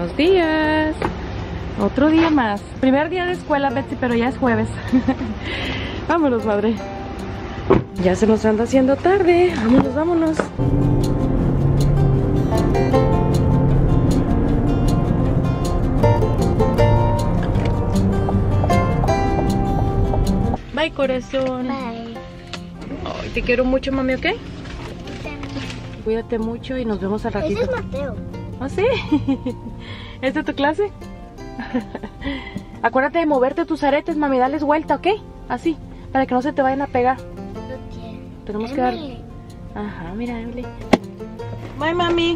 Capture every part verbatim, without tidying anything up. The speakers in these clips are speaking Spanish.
Buenos días. Otro día más. Primer día de escuela, Betsy, pero ya es jueves. Vámonos, madre. Ya se nos anda haciendo tarde. Vámonos, vámonos. Bye, corazón. Bye. Ay, te quiero mucho, mami, ¿ok? Cuídate mucho y nos vemos al ratito. Ese es Mateo. ¿Oh, sí? ¿Es de tu clase? Acuérdate de moverte tus aretes, mami, dales vuelta, ¿ok? Así, para que no se te vayan a pegar. Okay. Tenemos que dar... Ajá, mira, Emily. Bye, mami.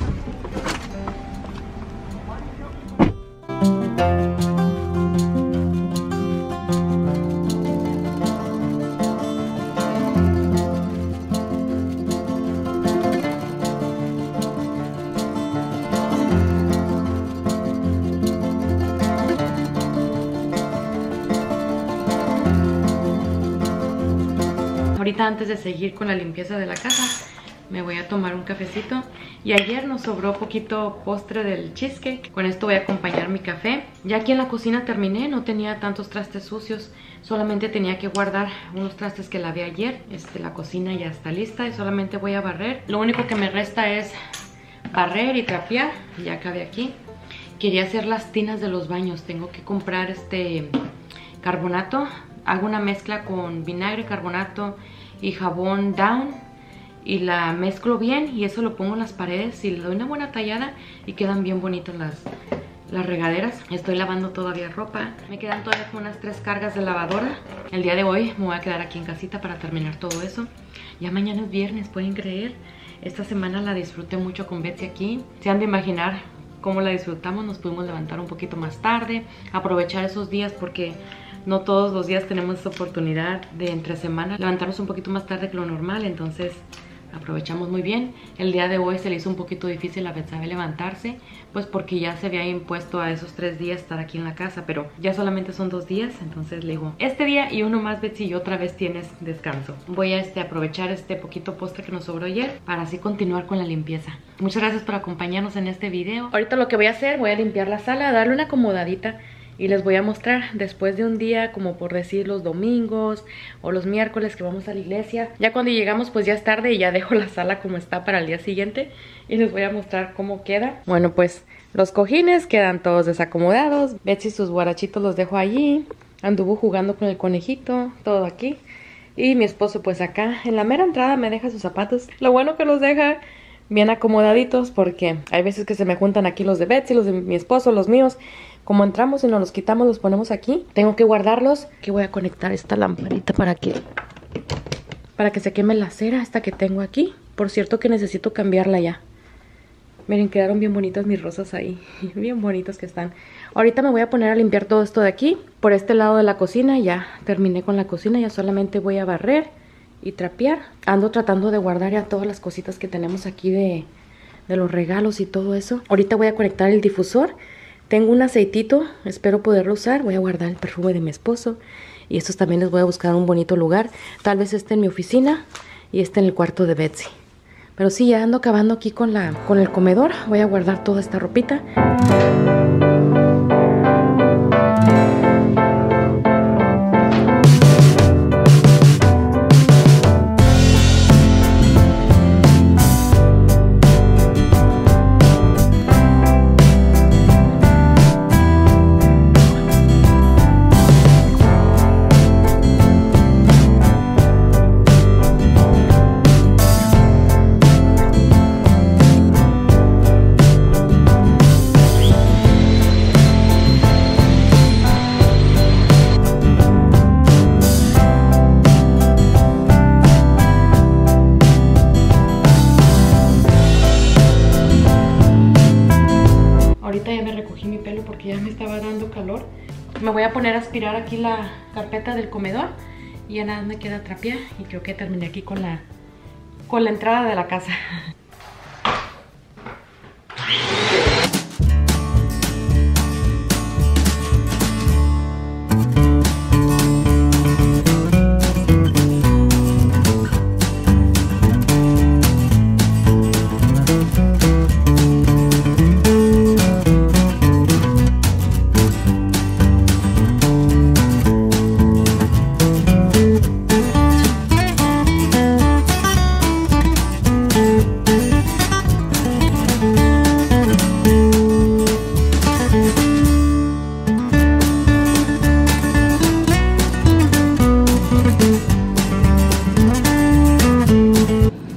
Ahorita, antes de seguir con la limpieza de la casa, me voy a tomar un cafecito. Y ayer nos sobró poquito postre del cheesecake. Con esto voy a acompañar mi café. Ya aquí en la cocina terminé, no tenía tantos trastes sucios. Solamente tenía que guardar unos trastes que lavé ayer. Este, la cocina ya está lista y solamente voy a barrer. Lo único que me resta es barrer y trapear. Ya acabé aquí. Quería hacer las tinas de los baños. Tengo que comprar este carbonato. Hago una mezcla con vinagre, carbonato y jabón Down y la mezclo bien y eso lo pongo en las paredes y le doy una buena tallada y quedan bien bonitas las, las regaderas. Estoy lavando todavía ropa. Me quedan todavía como unas tres cargas de lavadora. El día de hoy me voy a quedar aquí en casita para terminar todo eso. Ya mañana es viernes, ¿pueden creer? Esta semana la disfruté mucho con Betsy aquí. Se han de imaginar cómo la disfrutamos. Nos pudimos levantar un poquito más tarde, aprovechar esos días porque no todos los días tenemos esa oportunidad de entre semana levantarnos un poquito más tarde que lo normal, entonces aprovechamos muy bien. El día de hoy se le hizo un poquito difícil a Betsabe levantarse, pues porque ya se había impuesto a esos tres días estar aquí en la casa, pero ya solamente son dos días, entonces le digo, este día y uno más, Betsy, y otra vez tienes descanso. Voy a este, aprovechar este poquito postre que nos sobró ayer para así continuar con la limpieza. Muchas gracias por acompañarnos en este video. Ahorita lo que voy a hacer, voy a limpiar la sala, darle una acomodadita. Y les voy a mostrar después de un día, como por decir los domingos o los miércoles que vamos a la iglesia. Ya cuando llegamos pues ya es tarde y ya dejo la sala como está para el día siguiente. Y les voy a mostrar cómo queda. Bueno, pues los cojines quedan todos desacomodados. Betsy sus guarachitos los dejo allí. Anduvo jugando con el conejito, todo aquí. Y mi esposo pues acá en la mera entrada me deja sus zapatos. Lo bueno que los deja bien acomodaditos porque hay veces que se me juntan aquí los de Betsy, los de mi esposo, los míos. Como entramos y nos los quitamos, los ponemos aquí. Tengo que guardarlos. Aquí voy a conectar esta lamparita para que para que se queme la cera esta que tengo aquí. Por cierto que necesito cambiarla ya. Miren, quedaron bien bonitas mis rosas ahí. Bien bonitos que están. Ahorita me voy a poner a limpiar todo esto de aquí. Por este lado de la cocina ya terminé con la cocina. Ya solamente voy a barrer y trapear. Ando tratando de guardar ya todas las cositas que tenemos aquí de, de los regalos y todo eso. Ahorita voy a conectar el difusor. Tengo un aceitito, espero poderlo usar. Voy a guardar el perfume de mi esposo. Y estos también les voy a buscar un bonito lugar. Tal vez este en mi oficina y este en el cuarto de Betsy. Pero sí, ya ando acabando aquí con, la, con el comedor. Voy a guardar toda esta ropita. Me voy a poner a aspirar aquí la carpeta del comedor y ya nada me queda trapear y creo que terminé aquí con la con la entrada de la casa.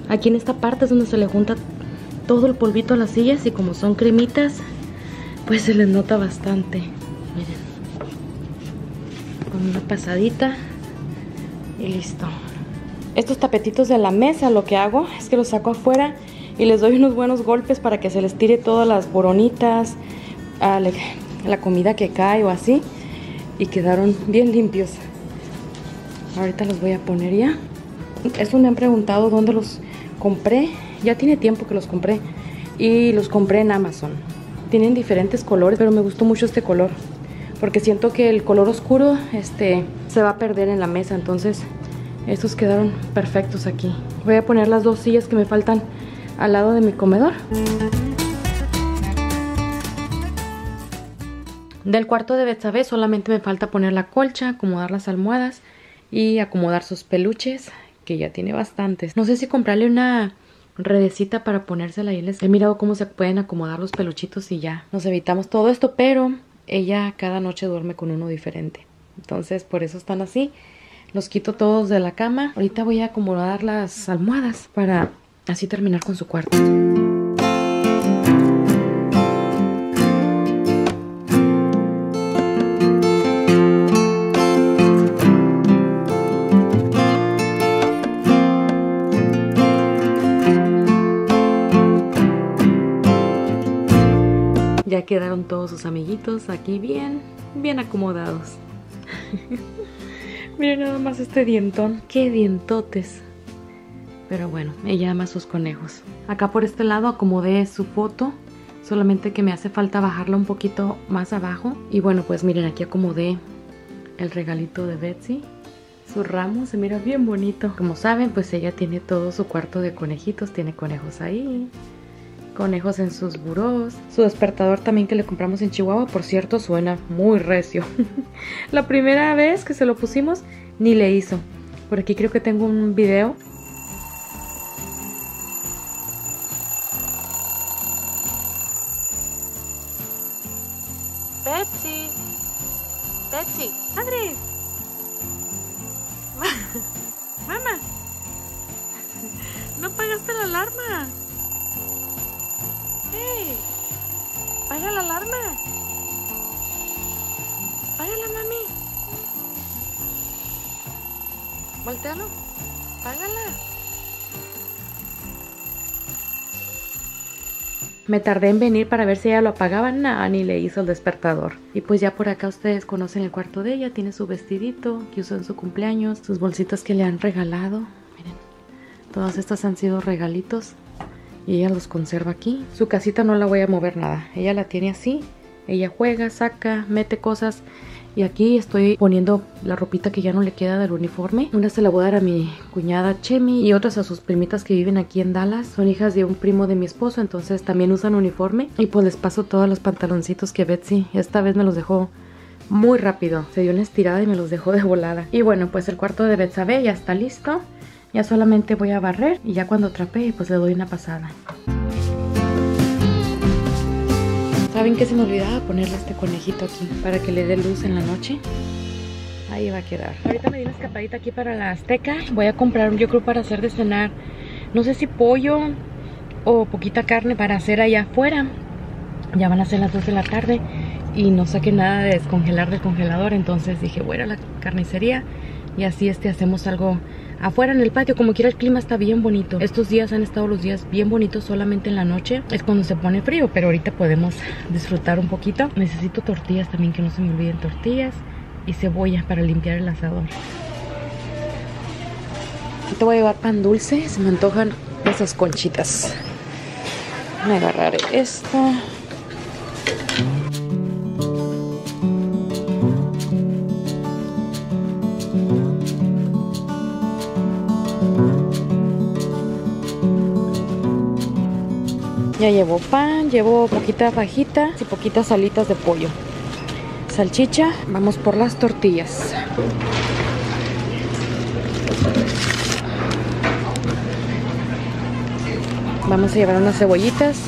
Aquí en esta parte es donde se le junta todo el polvito a las sillas y como son cremitas, pues se les nota bastante. Miren, con una pasadita y listo. Estos tapetitos de la mesa, lo que hago es que los saco afuera y les doy unos buenos golpes para que se les tire todas las boronitas, a la, la comida que cae o así, y quedaron bien limpios. Ahorita los voy a poner ya. Eso me han preguntado dónde los compré. Ya tiene tiempo que los compré y los compré en Amazon. Tienen diferentes colores, pero me gustó mucho este color porque siento que el color oscuro este, se va a perder en la mesa. Entonces estos quedaron perfectos aquí. Voy a poner las dos sillas que me faltan al lado de mi comedor. Del cuarto de Betsabe solamente me falta poner la colcha, acomodar las almohadas y acomodar sus peluches, que ya tiene bastantes. No sé si comprarle una redecita para ponérsela ahí. Les he mirado cómo se pueden acomodar los peluchitos y ya nos evitamos todo esto, pero ella cada noche duerme con uno diferente. Entonces por eso están así. Los quito todos de la cama. Ahorita voy a acomodar las almohadas para así terminar con su cuarto. Ya quedaron todos sus amiguitos aquí bien, bien acomodados. Miren nada más este dientón. ¡Qué dientotes! Pero bueno, ella ama sus conejos. Acá por este lado acomodé su foto. Solamente que me hace falta bajarla un poquito más abajo. Y bueno, pues miren, aquí acomodé el regalito de Betsy. Su ramo se mira bien bonito. Como saben, pues ella tiene todo su cuarto de conejitos. Tiene conejos ahí, conejos en sus burós. Su despertador también que le compramos en Chihuahua, por cierto, suena muy recio. La primera vez que se lo pusimos ni le hizo. Por aquí creo que tengo un video. Betsy, Betsy, Andrés, mamá, no apagaste la alarma. ¡Hey! ¡Paga la alarma! ¡Págala, mami! Voltealo. ¡Págala! Me tardé en venir para ver si ella lo apagaba. Nada, ni le hizo el despertador. Y pues ya por acá ustedes conocen el cuarto de ella. Tiene su vestidito que usó en su cumpleaños. Sus bolsitas que le han regalado. Miren, todas estas han sido regalitos. Y ella los conserva aquí. Su casita no la voy a mover nada. Ella la tiene así. Ella juega, saca, mete cosas. Y aquí estoy poniendo la ropita que ya no le queda del uniforme. Una se la voy a dar a mi cuñada Chemi y otras a sus primitas que viven aquí en Dallas. Son hijas de un primo de mi esposo, entonces también usan uniforme. Y pues les paso todos los pantaloncitos que Betsy esta vez me los dejó muy rápido. Se dio una estirada y me los dejó de volada. Y bueno, pues el cuarto de Betsabe ya está listo. Ya solamente voy a barrer y ya cuando trapee pues le doy una pasada. ¿Saben qué? Se me olvidaba ponerle este conejito aquí para que le dé luz en la noche. Ahí va a quedar. Ahorita me di una escapadita aquí para la Azteca. Voy a comprar, yo creo, para hacer de cenar, no sé si pollo o poquita carne para hacer allá afuera. Ya van a ser las dos de la tarde y no saqué nada de descongelar del congelador. Entonces dije, voy a ir a la carnicería y así este hacemos algo afuera en el patio. Como quiera el clima está bien bonito. Estos días han estado los días bien bonitos. Solamente en la noche es cuando se pone frío, pero ahorita podemos disfrutar un poquito. Necesito tortillas también, que no se me olviden tortillas. Y cebolla para limpiar el asador. Te voy a llevar pan dulce. Se me antojan esas conchitas. Voy a agarrar esta. Ya llevo pan, llevo poquita fajita y poquitas alitas de pollo. Salchicha, vamos por las tortillas. Vamos a llevar unas cebollitas.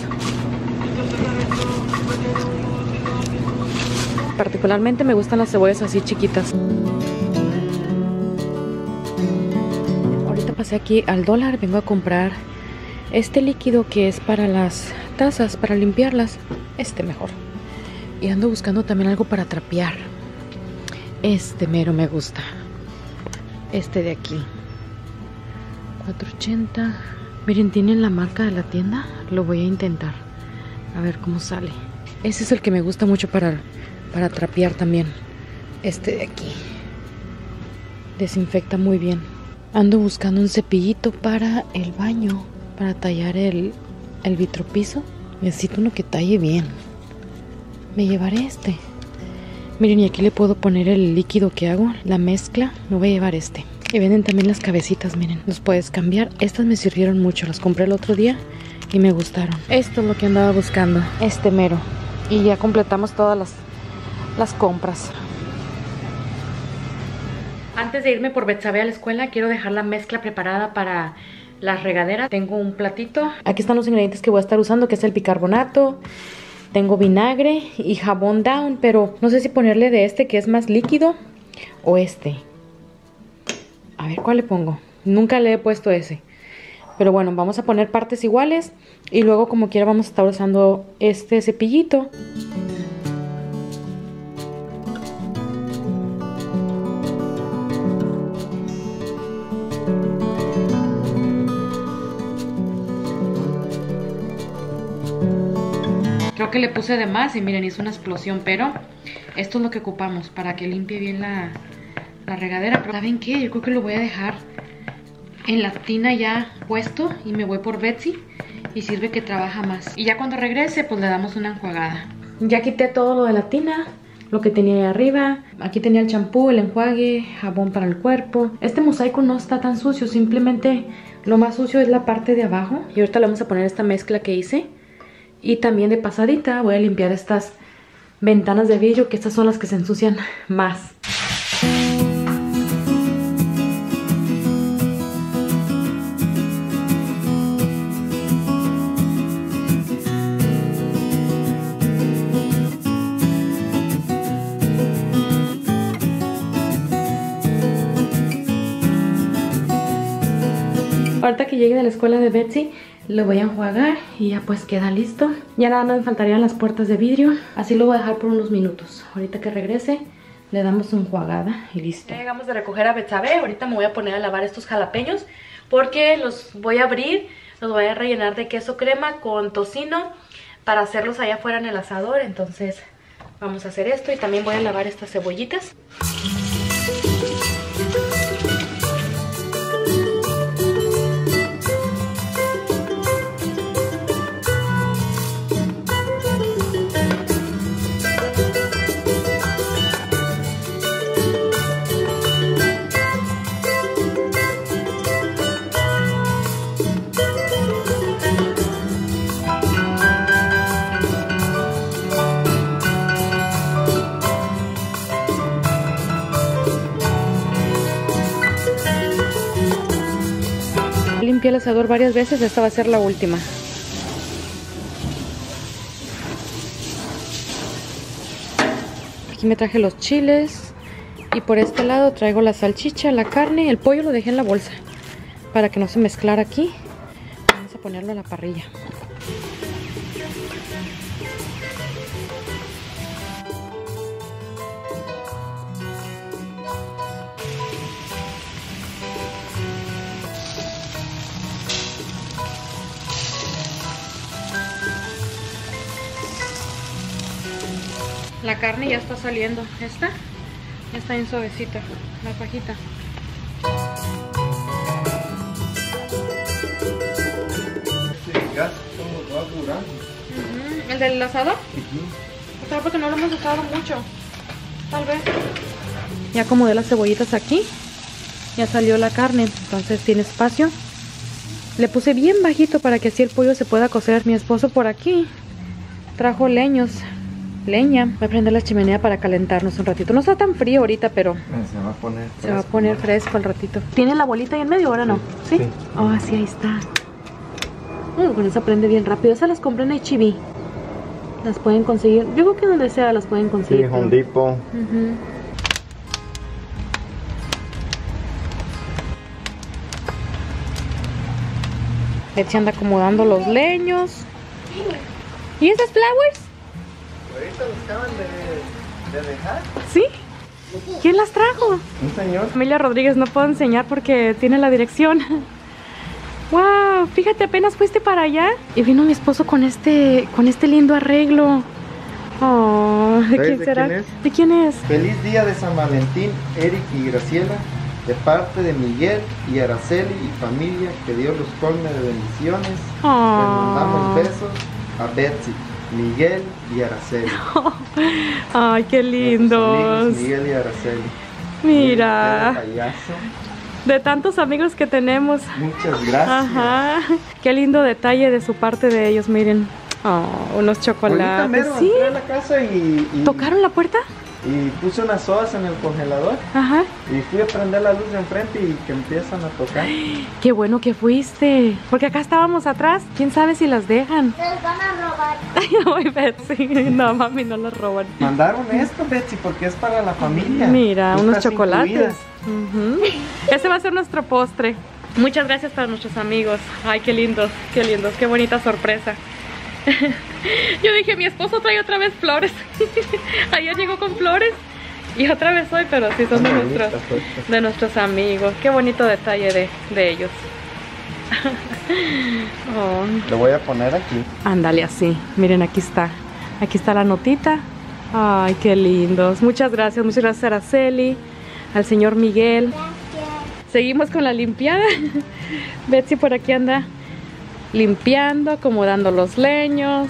Particularmente me gustan las cebollas así chiquitas. pasé aquí al dólar. Vengo a comprar este líquido que es para las tazas, para limpiarlas. Este mejor. Y ando buscando también algo para trapear. Este mero me gusta. Este de aquí. cuatro ochenta. Miren, tienen la marca de la tienda. Lo voy a intentar. A ver cómo sale. Ese es el que me gusta mucho para, para trapear también. Este de aquí. Desinfecta muy bien. Ando buscando un cepillito para el baño. Para tallar el, el vitropiso. Necesito uno que talle bien. Me llevaré este. Miren, y aquí le puedo poner el líquido que hago. La mezcla. Me voy a llevar este. Y venden también las cabecitas, miren. Los puedes cambiar. Estas me sirvieron mucho. Las compré el otro día y me gustaron. Esto es lo que andaba buscando. Este mero. Y ya completamos todas las, las compras. Antes de irme por Betsabe a la escuela, quiero dejar la mezcla preparada para las regaderas. Tengo un platito. Aquí están los ingredientes que voy a estar usando, que es el bicarbonato. Tengo vinagre y jabón Down, pero no sé si ponerle de este que es más líquido o este. A ver cuál le pongo. Nunca le he puesto ese. Pero bueno, vamos a poner partes iguales y luego como quiera vamos a estar usando este cepillito. Creo que le puse de más y miren, hizo una explosión, pero esto es lo que ocupamos para que limpie bien la, la regadera. Pero ¿saben qué? Yo creo que lo voy a dejar en la tina ya puesto y me voy por Betsy y sirve que trabaja más. Y ya cuando regrese pues le damos una enjuagada. Ya quité todo lo de la tina, lo que tenía ahí arriba. Aquí tenía el champú, el enjuague, jabón para el cuerpo. Este mosaico no está tan sucio, simplemente lo más sucio es la parte de abajo. Y ahorita le vamos a poner esta mezcla que hice. Y también de pasadita voy a limpiar estas ventanas de vidrio, que estas son las que se ensucian más. Ahorita que llegue de la escuela de Betsy, lo voy a enjuagar y ya pues queda listo. Ya nada más me faltarían las puertas de vidrio. Así lo voy a dejar por unos minutos. Ahorita que regrese le damos una enjuagada y listo. Ya llegamos de recoger a Betsabe. Ahorita me voy a poner a lavar estos jalapeños porque los voy a abrir. Los voy a rellenar de queso crema con tocino para hacerlos allá afuera en el asador. Entonces vamos a hacer esto y también voy a lavar estas cebollitas. Limpié el asador varias veces, esta va a ser la última. Aquí me traje los chiles y por este lado traigo la salchicha, la carne, el pollo lo dejé en la bolsa para que no se mezclara aquí. Vamos a ponerlo a la parrilla. La carne ya está saliendo. Esta ya está bien suavecita, la fajita. Este gas ¿cómo va a durar? Uh-huh. ¿El del asador? Uh-huh. O sea, porque no lo hemos usado mucho. Tal vez. Ya acomodé las cebollitas aquí. Ya salió la carne, entonces tiene espacio. Le puse bien bajito para que así el pollo se pueda cocer. Mi esposo por aquí trajo leños. Leña. Voy a prender la chimenea para calentarnos un ratito. No está tan frío ahorita, pero se va a poner fresco, se va a poner ¿no? fresco al ratito. ¿Tiene la bolita ahí en medio ahora no? Sí. ¿Sí? Oh, sí, ahí está. Bueno, con esa prende bien rápido. Esas las compré en H E B. Las pueden conseguir. Yo creo que donde sea las pueden conseguir. Sí, Home Depot. Uh-huh. Betsy anda acomodando los leños. ¿Y esas flowers? Ahorita los acaban de, de dejar. ¿Sí? ¿Quién las trajo? Un señor. Familia Rodríguez, no puedo enseñar porque tiene la dirección. Wow, fíjate, apenas fuiste para allá y vino mi esposo con este, con este lindo arreglo. Oh, ¿de quién de será? quién es? ¿De quién es? Feliz día de San Valentín, Eric y Graciela, de parte de Miguel y Araceli y familia, que Dios los colme de bendiciones. Oh. Les mandamos besos a Betsy, Miguel y Araceli. Ay, qué lindos. Amigos, Miguel y Araceli. Mira, Qué payaso. de tantos amigos que tenemos. Muchas gracias. Ajá, qué lindo detalle de su parte de ellos, miren. Oh, unos chocolates. Ahorita mero Sí. entré a la casa y, y, ¿Tocaron la puerta? y puse unas sodas en el congelador Ajá. y fui a prender la luz de enfrente y que empiezan a tocar. Qué bueno que fuiste, porque acá estábamos atrás. ¿Quién sabe si las dejan? Nos van a robar. Ay, Betsy. No, mami, no las roban. Mandaron esto, Betsy, porque es para la familia. Mira, Tú unos estás chocolates. incluida. Ujú. Ese va a ser nuestro postre. Muchas gracias para nuestros amigos. Ay, qué lindos, qué lindos, qué bonita sorpresa. Yo dije, mi esposo trae otra vez flores. Ayer llegó con flores y otra vez hoy, pero sí son de Muy nuestros, bonita, pues. de nuestros amigos. Qué bonito detalle de, de ellos. Oh. Lo voy a poner aquí. Ándale así, miren, aquí está. Aquí está la notita. Ay, qué lindos. Muchas gracias, muchas gracias a Araceli, al señor Miguel. Gracias. Seguimos con la limpiada. Betsy por aquí anda limpiando, acomodando los leños.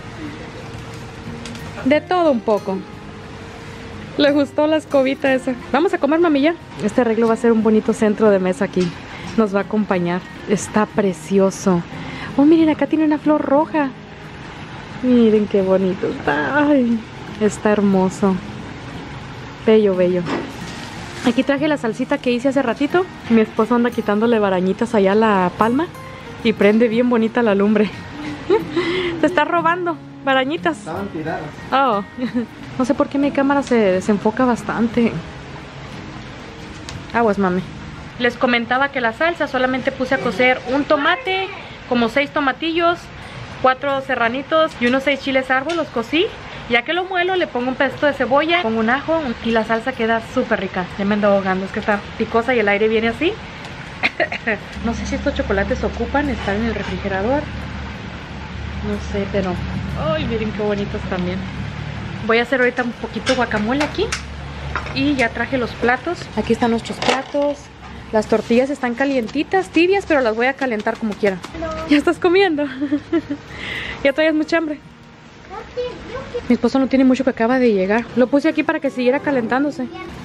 De todo un poco. Le gustó la escobita esa. Vamos a comer, mami, ya. Este arreglo va a ser un bonito centro de mesa aquí. Nos va a acompañar. Está precioso. Oh, miren, acá tiene una flor roja. Miren qué bonito está. Ay, está hermoso. Bello, bello. Aquí traje la salsita que hice hace ratito. Mi esposo anda quitándole barañitas allá a la palma y prende bien bonita la lumbre. Se está robando barañitas. Estaban tiradas. Oh, no sé por qué mi cámara se desenfoca bastante. Aguas, mami. Les comentaba que la salsa solamente puse a cocer un tomate, como seis tomatillos, cuatro serranitos y unos seis chiles árbol, los cocí. Ya que lo muelo, le pongo un pedacito de cebolla, pongo un ajo y la salsa queda súper rica. Ya me ando ahogando, es que está picosa y el aire viene así. No sé si estos chocolates ocupan estar en el refrigerador. No sé, pero... ¡Ay, miren qué bonitos también! Voy a hacer ahorita un poquito guacamole aquí. Y ya traje los platos. Aquí están nuestros platos. Las tortillas están calientitas, tibias, pero las voy a calentar como quiera. ¿Ya estás comiendo? ¿Ya traes mucha hambre? Mi esposo no tiene mucho que acaba de llegar. Lo puse aquí para que siguiera calentándose.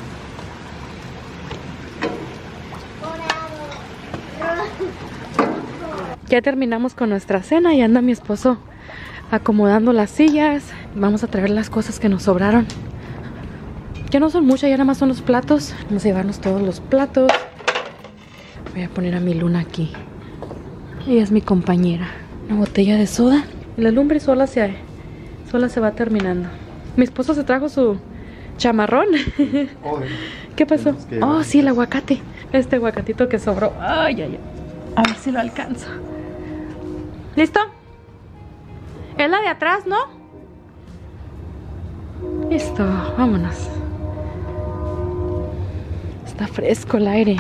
Ya terminamos con nuestra cena y anda mi esposo acomodando las sillas. Vamos a traer las cosas que nos sobraron. Ya no son muchas, ya nada más son los platos. Vamos a llevarnos todos los platos. Voy a poner a mi Luna aquí. Ella es mi compañera. Una botella de soda. Y la lumbre sola se, sola se va terminando. Mi esposo se trajo su chamarrón. ¿Qué pasó? Oh, sí, el aguacate. Este aguacatito que sobró. Ay, ay, ay. A ver si lo alcanzo. ¿Listo? Es la de atrás, ¿no? Listo, vámonos. Está fresco el aire.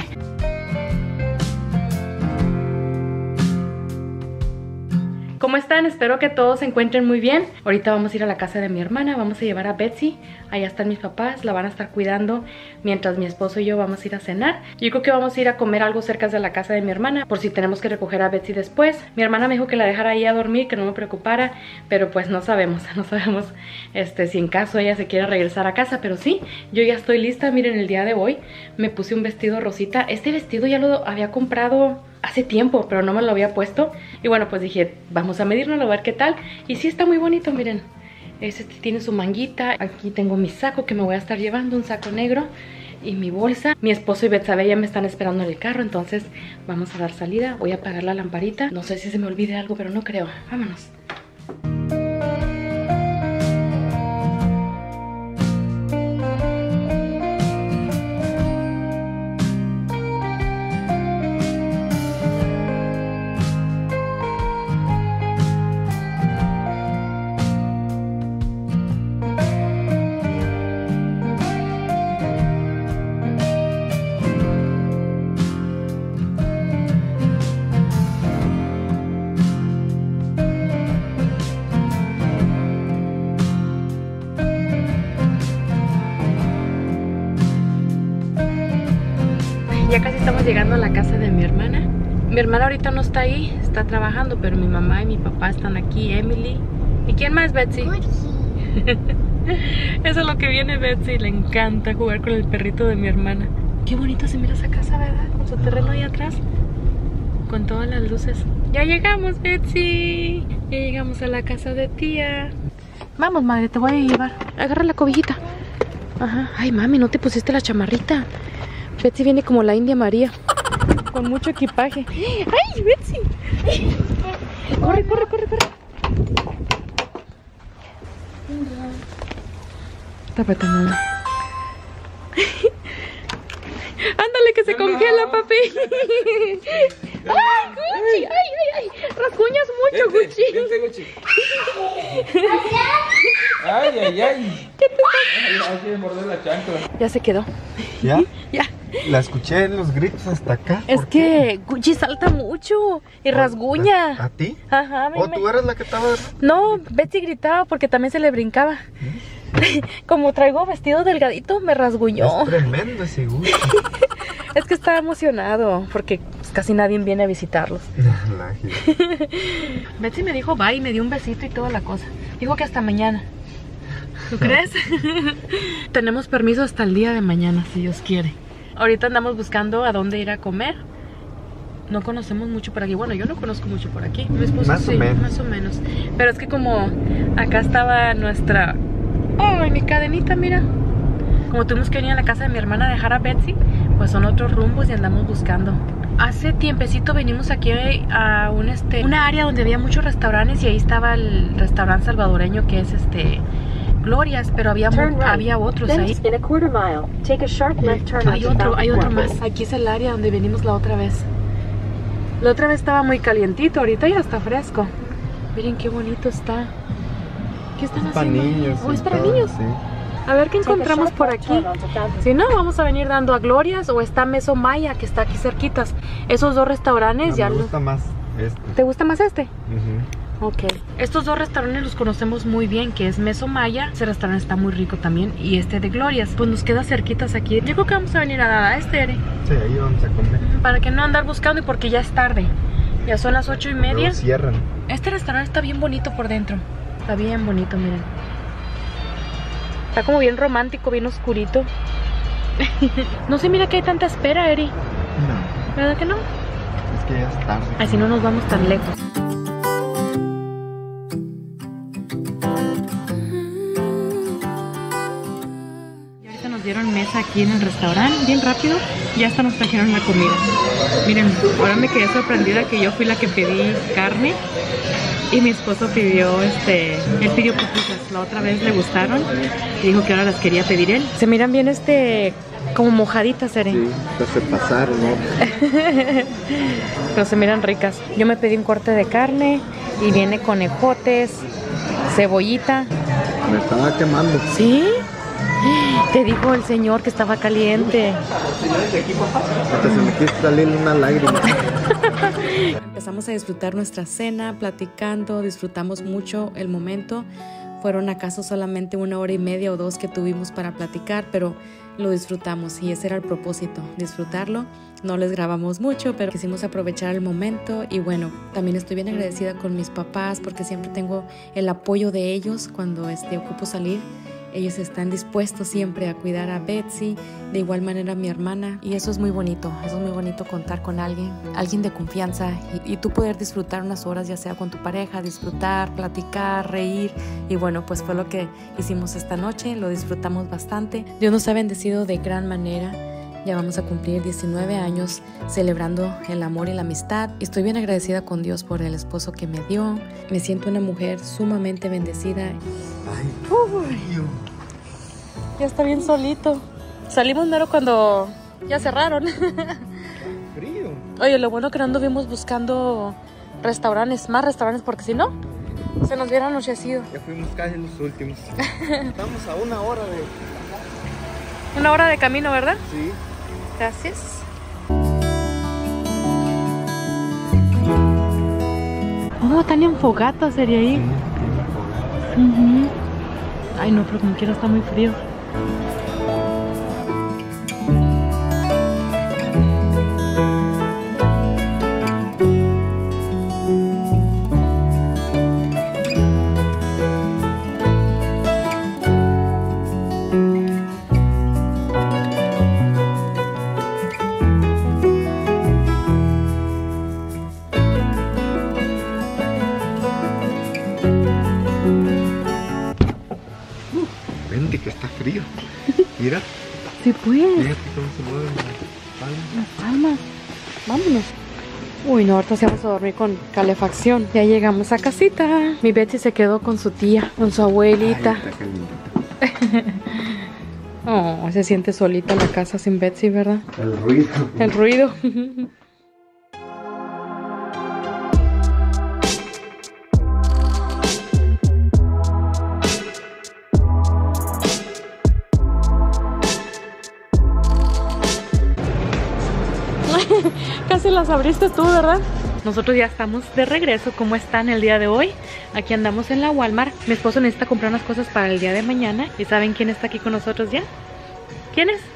¿Cómo están? Espero que todos se encuentren muy bien. Ahorita vamos a ir a la casa de mi hermana. Vamos a llevar a Betsy. Allá están mis papás. La van a estar cuidando mientras mi esposo y yo vamos a ir a cenar. Yo creo que vamos a ir a comer algo cerca de la casa de mi hermana, por si tenemos que recoger a Betsy después. Mi hermana me dijo que la dejara ahí a dormir, que no me preocupara, pero pues no sabemos. No sabemos este, si en caso ella se quiera regresar a casa, pero sí, yo ya estoy lista. Miren, el día de hoy me puse un vestido rosita. Este vestido ya lo había comprado hace tiempo, pero no me lo había puesto. Y bueno, pues dije, vamos a medirnos a ver qué tal. Y sí está muy bonito, miren. Este tiene su manguita. Aquí tengo mi saco que me voy a estar llevando, un saco negro. Y mi bolsa. Mi esposo y Betsabe ya me están esperando en el carro, entonces vamos a dar salida. Voy a apagar la lamparita. No sé si se me olvide algo, pero no creo. Vámonos. llegando a la casa de mi hermana. Mi hermana ahorita no está ahí, está trabajando, pero mi mamá y mi papá están aquí, Emily. ¿Y quién más, Betsy? Eso es lo que viene Betsy, le encanta jugar con el perrito de mi hermana. Qué bonito se mira esa casa, ¿verdad? Con su terreno ahí atrás, con todas las luces. Ya llegamos, Betsy. Ya llegamos a la casa de tía. Vamos, madre, te voy a llevar. Agarra la cobijita. Ajá. Ay, mami, no te pusiste la chamarrita. Betsy viene como la India María, con mucho equipaje. ¡Ay, Betsy! Corre, corre, corre, corre. Tápate, mamá. Ándale, que se congela, papi. ¡Ay, Gucci! ¡Ay, ay, ay! Rasguñas mucho, vente, Gucci. Vente, Gucci. ¡Ay, ay, ay! ¿Qué te pasa? Hay que morder la chancla. Ya se quedó. ¿Ya? Ya. La escuché en los gritos hasta acá. Es que qué? Gucci salta mucho y rasguña. ¿A ti? Ajá. ¿O tú eras la que estaba? No, Betsy gritaba porque también se le brincaba. ¿Mm? Como traigo vestido delgadito, me rasguñó. Es tremendo ese Gucci. Es que estaba emocionado porque pues, casi nadie viene a visitarlos. Betsy me dijo bye, me dio un besito y toda la cosa. Dijo que hasta mañana. ¿Tú crees? Tenemos permiso hasta el día de mañana, si Dios quiere. Ahorita andamos buscando a dónde ir a comer. No conocemos mucho por aquí. Bueno, yo no conozco mucho por aquí. Mi esposo más sí, o menos. más o menos. Pero es que como acá estaba nuestra... ¡Ay, mi cadenita, mira! Como tuvimos que venir a la casa de mi hermana a dejar a Betsy, pues son otros rumbos y andamos buscando. Hace tiempecito venimos aquí a un este una área donde había muchos restaurantes y ahí estaba el restaurante salvadoreño que es este Glorias, pero había mu había otros ahí. Hay otro, hay otro más. Aquí es el área donde venimos la otra vez. La otra vez estaba muy calientito, ahorita ya está fresco. Miren qué bonito está. ¿Qué están para haciendo? Niños, ¿O es para todo, niños? Sí. A ver qué encontramos por aquí. Si no, vamos a venir dando a Glorias o está Meso Maya, que está aquí cerquitas. Esos dos restaurantes No, ya... me gusta más este. ¿Te gusta más este? Uh-huh. Ok. Estos dos restaurantes los conocemos muy bien, que es Meso Maya. Ese restaurante está muy rico también. Y este de Glorias, pues nos queda cerquitas aquí. Yo creo que vamos a venir a, a este, Ere. Sí, ahí vamos a comer. Para que no andar buscando y porque ya es tarde. Ya son las ocho y media. Luego cierran. Este restaurante está bien bonito por dentro. Está bien bonito, miren. Está como bien romántico, bien oscurito. No se mira que hay tanta espera, Eri. No. ¿Verdad que no? Es que ya es tarde. Así no nos vamos tan lejos. Y ahorita nos dieron mesa aquí en el restaurante, bien rápido. Ya hasta nos trajeron la comida. Miren, ahora me quedé sorprendida que yo fui la que pedí carne. Y mi esposo pidió, este, él pidió pupitas, la otra vez le gustaron y dijo que ahora las quería pedir él. Se miran bien, este, como mojaditas, Ere. Sí, pues se pasaron, ¿no? Pero se miran ricas. Yo me pedí un corte de carne y viene con ejotes, cebollita. Me estaba quemando. ¿Sí? Te dijo el señor que estaba caliente. Hasta se me quiso salir una lágrima. Empezamos a disfrutar nuestra cena, platicando, disfrutamos mucho el momento. Fueron acaso solamente una hora y media o dos que tuvimos para platicar, pero lo disfrutamos y ese era el propósito, disfrutarlo. No les grabamos mucho, pero quisimos aprovechar el momento y bueno, también estoy bien agradecida con mis papás porque siempre tengo el apoyo de ellos cuando este, ocupo salir. Ellos están dispuestos siempre a cuidar a Betsy, de igual manera a mi hermana. Y eso es muy bonito, eso es muy bonito contar con alguien, alguien de confianza. Y, y tú poder disfrutar unas horas, ya sea con tu pareja, disfrutar, platicar, reír. Y bueno, pues fue lo que hicimos esta noche, lo disfrutamos bastante. Dios nos ha bendecido de gran manera. Ya vamos a cumplir diecinueve años celebrando el amor y la amistad. Estoy bien agradecida con Dios por el esposo que me dio. Me siento una mujer sumamente bendecida. Ay, Uy, ya está bien solito. Salimos mero cuando ya cerraron. frío. Oye, lo bueno que no anduvimos buscando restaurantes, más restaurantes, porque si no, se nos hubiera anochecido. Ya fuimos casi los últimos. Estamos a una hora de... Una hora de camino, ¿verdad? Sí. Gracias. Oh, están en fogata, sería ahí. Sí, uh-huh. Ay, no, pero como quiera está muy frío. que está frío. Mira. Sí, pues. Fíjate cómo se mueven las palmas. Las palmas. Vámonos. Uy, no, ahorita se vamos a dormir con calefacción. Ya llegamos a casita. Mi Betsy se quedó con su tía, con su abuelita. Ay, está calientita. Oh, se siente solita la casa sin Betsy, ¿verdad? El ruido. El ruido. Casi las abriste tú, ¿verdad? Nosotros ya estamos de regreso. ¿Cómo están el día de hoy? Aquí andamos en la Walmart. Mi esposo necesita comprar unas cosas para el día de mañana. ¿Y saben quién está aquí con nosotros ya? ¿Quién es?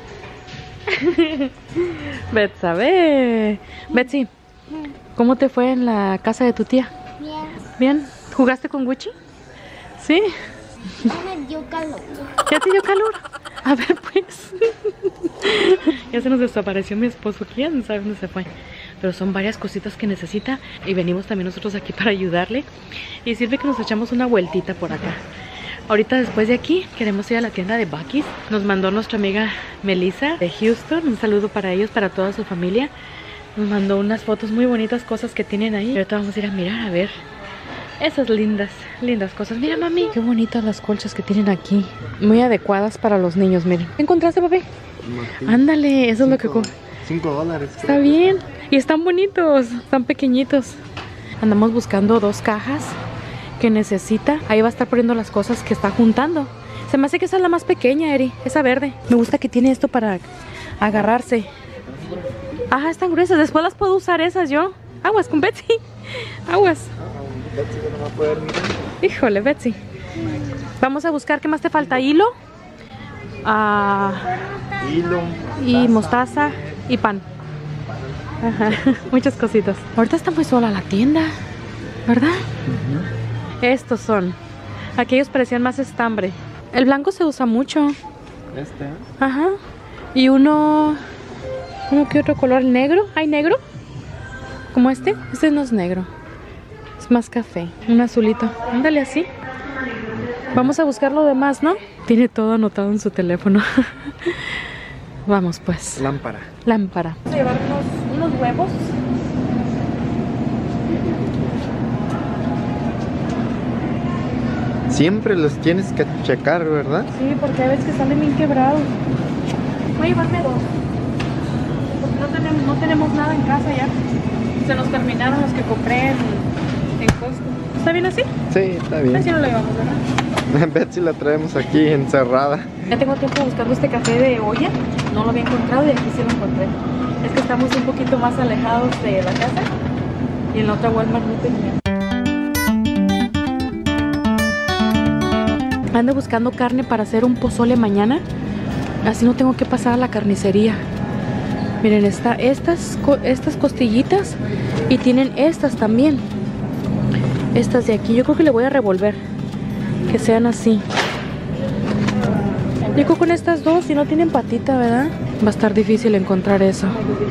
Betsabe. Betsy, ¿cómo te fue en la casa de tu tía? Bien. ¿Bien? ¿Jugaste con Gucci? ¿Sí? Ya me dio calor. ¿Ya te dio calor? A ver, pues. Ya se nos desapareció mi esposo. ¿Quién sabe dónde se fue? Pero son varias cositas que necesita. Y venimos también nosotros aquí para ayudarle. Y sirve que nos echamos una vueltita por acá. Ahorita después de aquí queremos ir a la tienda de Buc-ee's. Nos mandó nuestra amiga Melissa de Houston. Un saludo para ellos, para toda su familia. Nos mandó unas fotos muy bonitas, cosas que tienen ahí. Y ahorita vamos a ir a mirar, a ver esas lindas, lindas cosas. Mira, mami, qué bonitas las colchas que tienen aquí. Muy adecuadas para los niños, miren. ¿Qué encontraste, papi? Ándale, eso es lo que... cinco dólares. Está bien. Y están bonitos, están pequeñitos. Andamos buscando dos cajas que necesita. Ahí va a estar poniendo las cosas que está juntando. Se me hace que esa es la más pequeña, Eri. Esa verde. Me gusta que tiene esto para agarrarse. Ajá, están gruesas. Después las puedo usar esas yo. Aguas con Betsy. Aguas. Betsy no va a poder mirar. Híjole, Betsy. Vamos a buscar. ¿Qué más te falta? ¿Hilo? Ah, Hilo. y mostaza y pan. Ajá, muchas cositas. Ahorita está muy sola la tienda, ¿verdad? Uh-huh. Estos son. Aquellos parecían más estambre. El blanco se usa mucho. Este, ¿eh? Ajá. Y uno... ¿Uno qué otro color? ¿Negro? ¿Hay negro? ¿Como este? Este no es negro. Es más café. Un azulito. Ándale así. Vamos a buscar lo demás, ¿no? Tiene todo anotado en su teléfono. Vamos pues. Lámpara. Lámpara. Vamos a llevar unos, unos huevos. Siempre los tienes que checar, ¿verdad? Sí, porque a veces que salen bien quebrados. Voy a llevarme dos. Porque no tenemos, no tenemos nada en casa ya. Se nos terminaron los que compré en, en Costco. ¿Está bien así? Sí, está bien. Así no lo llevamos, ¿verdad? Betsy la traemos aquí encerrada. Ya tengo tiempo buscando este café de olla. No lo había encontrado y aquí sí lo encontré. Es que estamos un poquito más alejados de la casa. Y en la otra Walmart no tenía. Ando buscando carne para hacer un pozole mañana. Así no tengo que pasar a la carnicería. Miren, está estas, estas costillitas. Y tienen estas también. Estas de aquí. Yo creo que le voy a revolver. Que sean así. Yo creo con estas dos, si no tienen patita, ¿verdad? Va a estar difícil encontrar eso.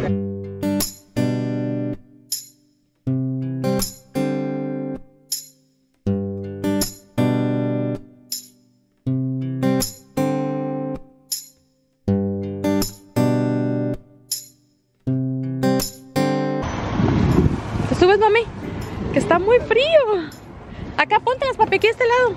¿Te subes, mami? Que está muy frío. Acá póntelas, papi, aquí a este lado.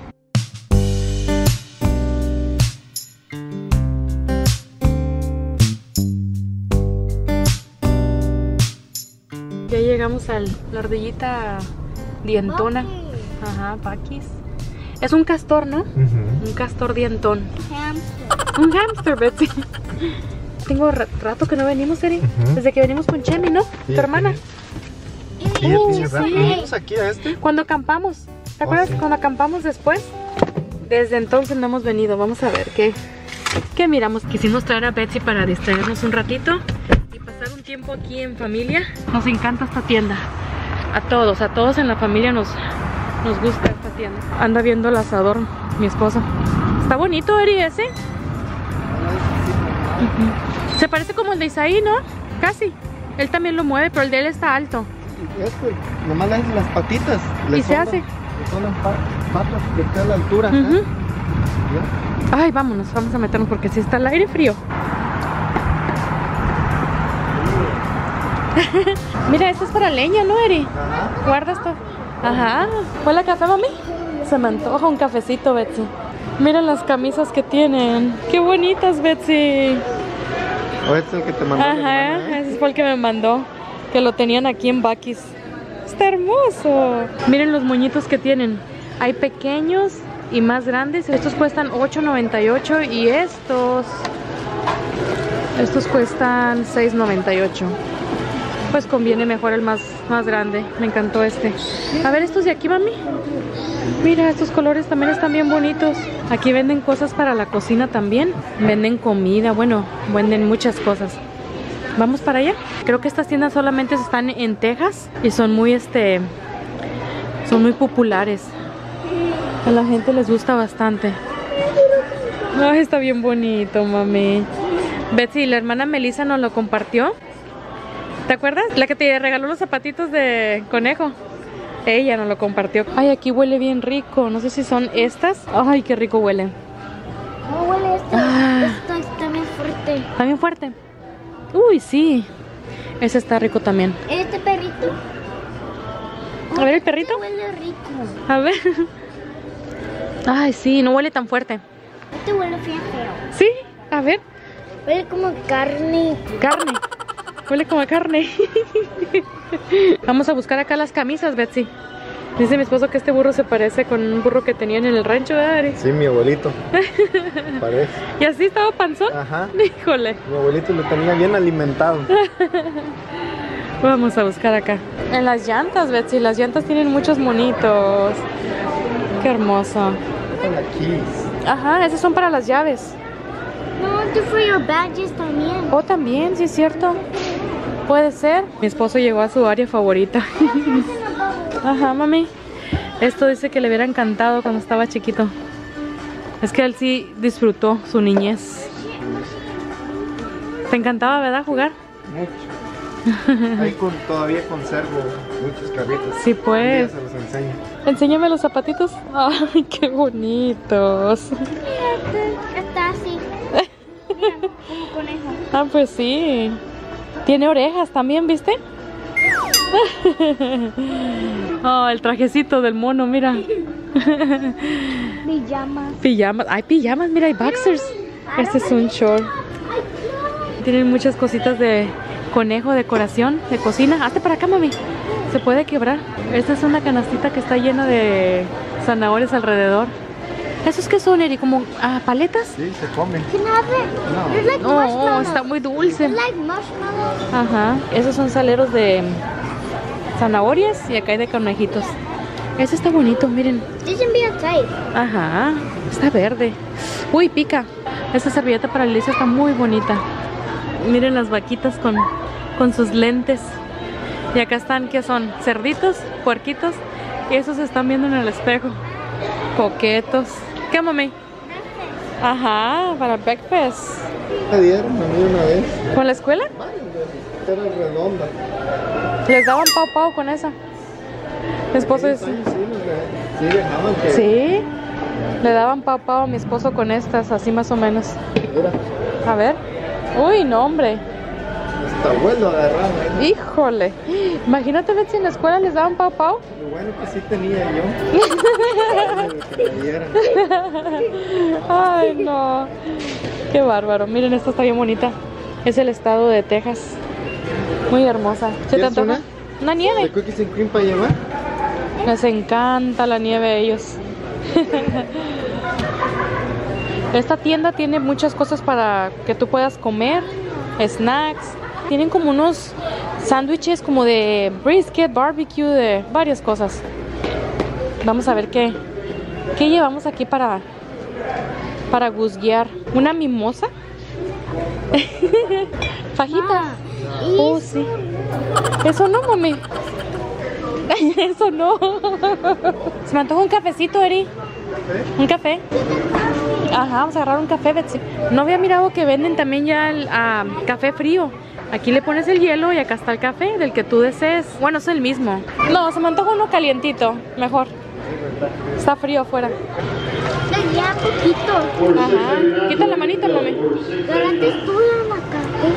Ya llegamos a la ardillita dientona. Ajá, Buc-ee's. Es un castor, ¿no? Uh-huh. Un castor dientón. Hamster. Un hamster, Betsy. Tengo rato que no venimos, Eri. Uh-huh. Desde que venimos con Chemi, ¿no? Sí, tu hermana. Sí, uh, sí. ¿Venimos aquí a este? Cuando acampamos. ¿Te acuerdas? Oh, sí. Cuando acampamos después. Desde entonces no hemos venido. Vamos a ver qué, qué miramos. Quisimos traer a Betsy para distraernos un ratito y pasar un tiempo aquí en familia. Nos encanta esta tienda. A todos, a todos en la familia nos, nos gusta esta tienda. Anda viendo el asador mi esposo. Está bonito, Eri, ese. Uh-huh. Se parece como el de Isaí, ¿no? Casi. Él también lo mueve, pero el de él está alto. Esto, nomás le hacen las patitas. Y se hace. Son las patas que están a la altura. Uh-huh. ¿eh? Ay, vámonos, vamos a meternos porque si está el aire frío. Mira, esto es para leña, ¿no, Eri? Ajá. Guarda esto. Ajá. ¿Huele café, mami? Se me antoja un cafecito, Betsy. Miren las camisas que tienen. ¡Qué bonitas, Betsy! ¿O este es el que te mandó? Ajá, ese fue el que me mandó. Que lo tenían aquí en Buc-ee's. Está hermoso. Miren los moñitos que tienen. Hay pequeños y más grandes. Estos cuestan ocho noventa y ocho y estos... Estos cuestan seis noventa y ocho. Pues conviene mejor el más, más grande. Me encantó este. A ver, estos de aquí, mami. Mira, estos colores también están bien bonitos. Aquí venden cosas para la cocina también. Venden comida, bueno, venden muchas cosas. ¿Vamos para allá? Creo que estas tiendas solamente están en Texas y son muy, este... son muy populares. A la gente les gusta bastante. Ay, está bien bonito, mami. Betsy, la hermana Melissa nos lo compartió. ¿Te acuerdas? La que te regaló los zapatitos de conejo. Ella nos lo compartió. Ay, aquí huele bien rico. No sé si son estas. Ay, qué rico huele. No huele esto. Ah. Esto está bien fuerte. ¿Está bien fuerte? Uy, sí. Ese está rico también. Este perrito. A ver el perrito. Este huele rico. A ver. Ay, sí, no huele tan fuerte. Este huele bien feo. Sí, a ver. Huele como carne. Carne. Huele como a carne. Vamos a buscar acá las camisas, Betsy. Dice mi esposo que este burro se parece con un burro que tenían en el rancho, ¿verdad, Ari? Sí, mi abuelito. Parece. ¿Y así estaba panzón? Ajá. Híjole. Mi abuelito lo tenía bien alimentado. Vamos a buscar acá. En las llantas, Betsy. Las llantas tienen muchos monitos. Qué hermoso. Para keys. Ajá, esos son para las llaves. No, esto for your badges también. Oh, también, sí es cierto. Puede ser. Mi esposo llegó a su área favorita. Ajá, mami. Esto dice que le hubiera encantado cuando estaba chiquito. Es que él sí disfrutó su niñez. ¿Te encantaba, verdad, jugar? Mucho. Ahí con, todavía conservo muchos carritos. Sí, pues. Un día se los enseño. Enséñame los zapatitos. Ay, qué bonitos. Está así. Mira, como conejo. Ah, pues sí. Tiene orejas también, ¿viste? Oh, el trajecito del mono, mira. Pijamas. Pijamas. Hay pijamas, mira, hay boxers. Este es un short. Tienen muchas cositas de conejo, decoración, de cocina. Hazte para acá, mami. Se puede quebrar. Esta es una canastita que está llena de zanahorias alrededor. ¿Esos qué son, Eri? ¿Como ah, paletas? Sí, se comen. Can I have it? No. They're like Oh, marshmallows. está muy dulce. They're like marshmallows. Ajá. Esos son saleros de zanahorias y acá hay de conejitos. Ese está bonito, miren. This can be outside. Ajá. Está verde. Uy, pica. Esta servilleta para Alicia está muy bonita. Miren las vaquitas con, con sus lentes. Y acá están, ¿qué son? Cerditos, puerquitos. Y esos se están viendo en el espejo. Coquetos. ¿Qué, mami? Ajá, para breakfast. Me dieron a mí una vez. ¿Con la escuela? Era redonda. Les daban pau pau con esa. Mi esposo es... Sí, sí, nos de- sí, dejaban que... Sí, le daban pau pau a mi esposo con estas, así más o menos. Mira, A ver. Uy, no, hombre. hasta abuelo agarraba. ¿eh? Híjole. Imagínate, ver si en la escuela les daban pau pau. Lo bueno que sí tenía yo. Que me dieran. Ay, no. Qué bárbaro. Miren, esta está bien bonita. Es el estado de Texas. Muy hermosa. ¿Se te ¿Quieres antoja? una? Una ¿De nieve. cookies and cream para llevar? Les encanta la nieve a ellos. Esta tienda tiene muchas cosas para que tú puedas comer, snacks. Tienen como unos sándwiches como de brisket, barbecue, de varias cosas. Vamos a ver qué, qué llevamos aquí para, para guzguear. ¿Una mimosa? ¿Fajita? Oh, sí. Eso no, mami. Eso no. Se me antoja un cafecito, Eri. Un café. Ajá, vamos a agarrar un café, Betsy. No había mirado que venden también ya el uh, café frío. Aquí le pones el hielo y acá está el café del que tú desees. Bueno, es el mismo. No, se me antoja uno calientito, mejor. Está frío afuera. Le ya poquito. Ajá. Quita la manita, mami. Yo la textura la cargué.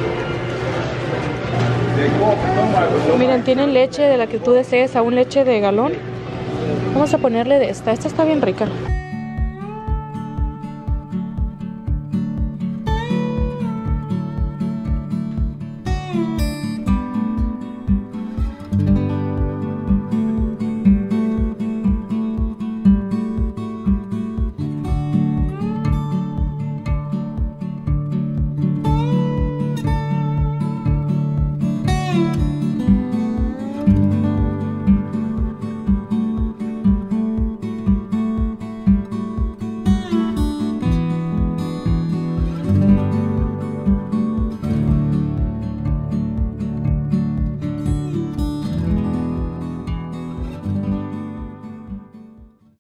Miren, tienen leche de la que tú desees, a un leche de galón. Vamos a ponerle de esta. Esta está bien rica.